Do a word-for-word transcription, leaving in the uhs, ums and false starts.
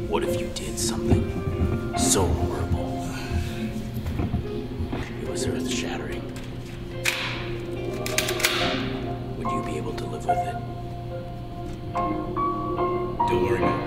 What if you did something so horrible? It was earth-shattering. Would you be able to live with it? Don't worry, man.